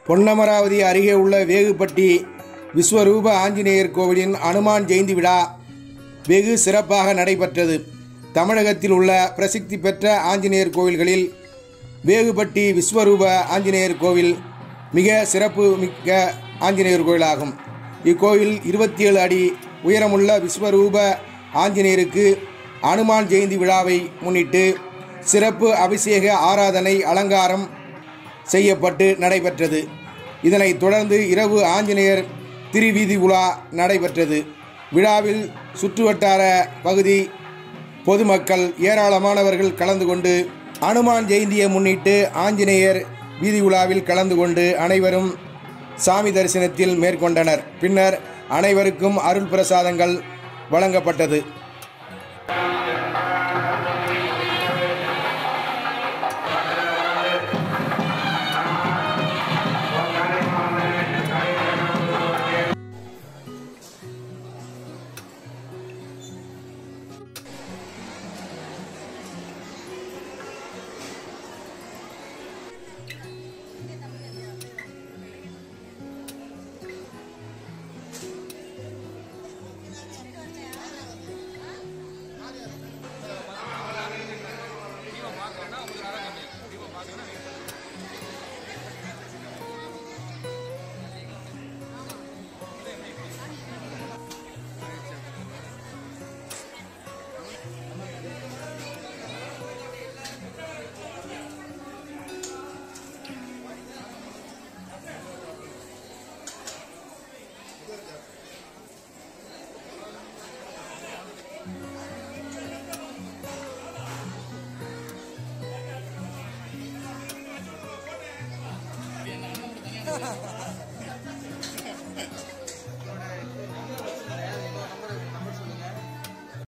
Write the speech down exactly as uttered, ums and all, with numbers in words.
பொன்னமராவதி அருகே உள்ள வேகுப்பட்டி விஸ்வரூப ஆஞ்சநேயர் கோவிலின் அனுமான் ஜெயந்தி விழா வெகு சிறப்பாக நடைபெற்றது. தமிழகத்தில் உள்ள பிரசித்தி பெற்ற ஆஞ்சநேயர் கோவில்களில் வேகுப்பட்டி விஸ்வரூப ஆஞ்சநேயர் கோவில் மிக சிறப்பு மிக்க ஆஞ்சநேயர் கோவிலாகும். இக்கோவில் இருபத்தி ஏழு அடி உயரமுள்ள விஸ்வரூப ஆஞ்சநேயருக்கு அனுமான் ஜெயந்தி விழாவை முன்னிட்டு சிறப்பு அபிஷேக ஆராதனை அலங்காரம் செய்யப்பட்டு நடைபெற்றது. இதனைத் தொடர்ந்து இரவு ஆஞ்சநேயர் திருவீதி உலா நடைபெற்றது. விழாவில் சுற்றுவட்டார பகுதி பொதுமக்கள் ஏராளமானவர்கள் கலந்து கொண்டு அனுமான் ஜெயந்தியை முன்னிட்டு ஆஞ்சநேயர் வீதி உலாவில் கலந்து கொண்டு அனைவரும் சாமி தரிசனத்தில் மேற்கொண்டனர். பின்னர் அனைவருக்கும் அருள் பிரசாதங்கள் வழங்கப்பட்டது. Ha ha ha.